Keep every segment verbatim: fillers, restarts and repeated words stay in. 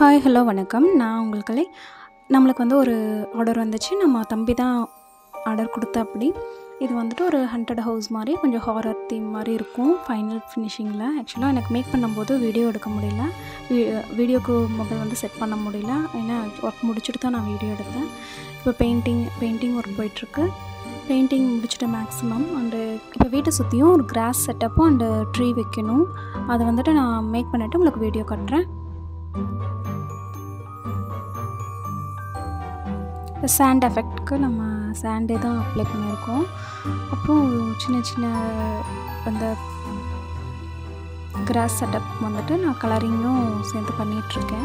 Hi hello வணக்கம். நான் உங்கள் கலை. நம்மளுக்கு வந்து ஒரு ஆர்டர் வந்துச்சு. நம்ம தம்பி தான் ஆர்டர் கொடுத்தாப்படி. இது வந்துட்டு ஒரு ஹண்டட் ஹவுஸ் மாதிரி கொஞ்சம் ஹாரர் தீம் மாதிரி இருக்கும் ஃபைனல் ஃபினிஷிங்கில். ஆக்சுவலாக எனக்கு மேக் பண்ணும்போது வீடியோ எடுக்க முடியல, வீ வீடியோக்கு மொபைல் வந்து செட் பண்ண முடியல. ஏன்னா ஒர்க் முடிச்சுட்டு தான் நான் வீடியோ எடுத்தேன். இப்போ பெயிண்டிங் பெயிண்டிங் ஒர்க் போயிட்டுருக்கு. பெயிண்டிங் முடிச்சுட்டு மேக்ஸிமம் அண்டு இப்போ வீட்டை சுற்றியும் ஒரு கிராஸ் செட்டப்பும் அண்டு ட்ரீ வைக்கணும். அதை வந்துட்டு நான் மேக் பண்ணிவிட்டு உங்களுக்கு வீடியோ காட்டுறேன். இப்போ சாண்ட் எஃபெக்ட்க்கு நம்ம சாண்டே தான் அப்ளை பண்ணியிருக்கோம். அப்புறம் சின்ன சின்ன அந்த கிராஸ் செட்டப் வந்துட்டு நான் கலரிங்கும் சேர்ந்து பண்ணிகிட்ருக்கேன்.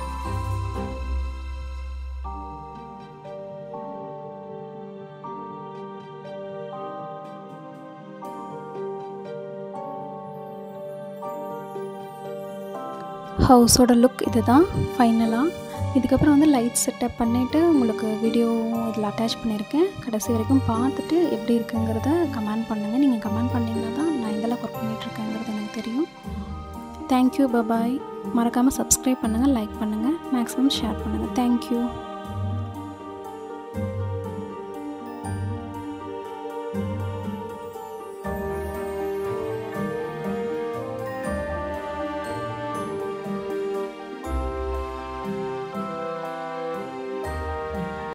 ஹவுஸோட லுக் இது தான் ஃபைனலாக. இதுக்கப்புறம் வந்து லைட் செட்டப் பண்ணிவிட்டு உங்களுக்கு வீடியோவும் இதில் அட்டாச் பண்ணியிருக்கேன். கடைசி வரைக்கும் பார்த்துட்டு எப்படி இருக்குங்கிறத கமெண்ட் பண்ணுங்கள். நீங்கள் கமெண்ட் பண்ணிங்கன்னா தான் நான் எந்தளவுக்கு ஒர்க் பண்ணிகிட்ருக்கேங்கிறது எனக்கு தெரியும். Thank you, bye bye. மறக்காமல் சப்ஸ்கிரைப் பண்ணுங்கள், லைக் பண்ணுங்கள், மேக்ஸிமம் ஷேர் பண்ணுங்கள். தேங்க்யூ.